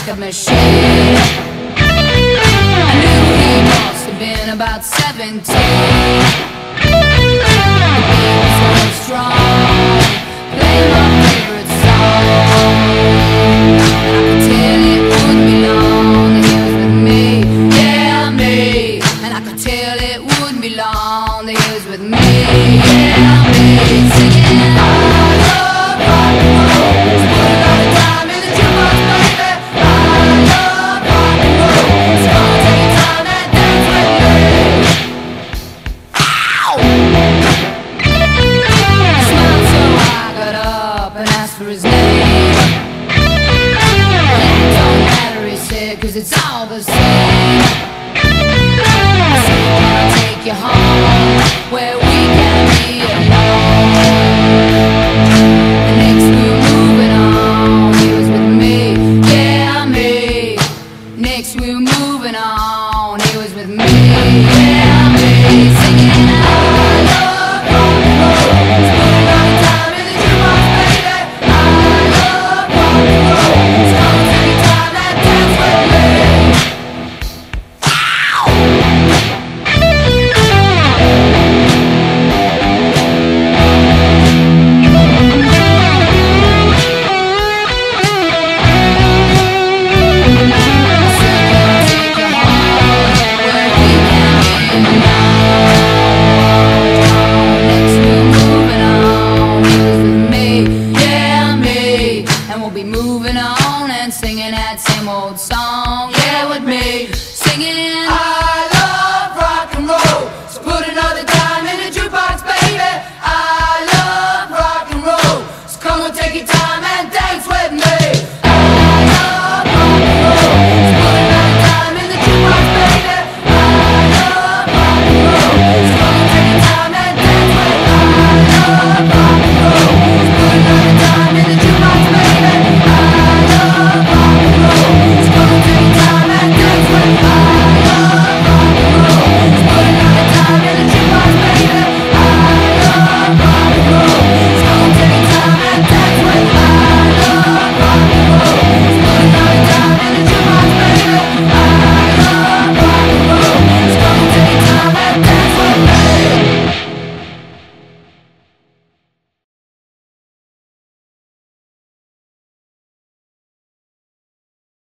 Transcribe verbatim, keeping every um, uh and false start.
like a machine. I knew he must have been about seventeen. The beat was going strong, playing my favorite song. And I could tell it wouldn't be long that he was with me, yeah, me. And I could tell it wouldn't be long that he was with me, yeah, me. Singing I love rock and roll, so put a lot of time in the jukebox, baby. I love rock and roll, so come on, take your time and dance with me. Ow! He smiled, so I got up and asked for his name. It don't matter, he said, 'cause it's all the same. I said, can I take you home where we can be alone? And next we were moving on, he was with me, yeah, me. Next we were moving on, he was with me, yeah, me. Singing I love rock and roll, so put a lot of time in the jukebox, baby. I love rock and roll, so come on, take your time and dance with me. Moving on and singing that same old song.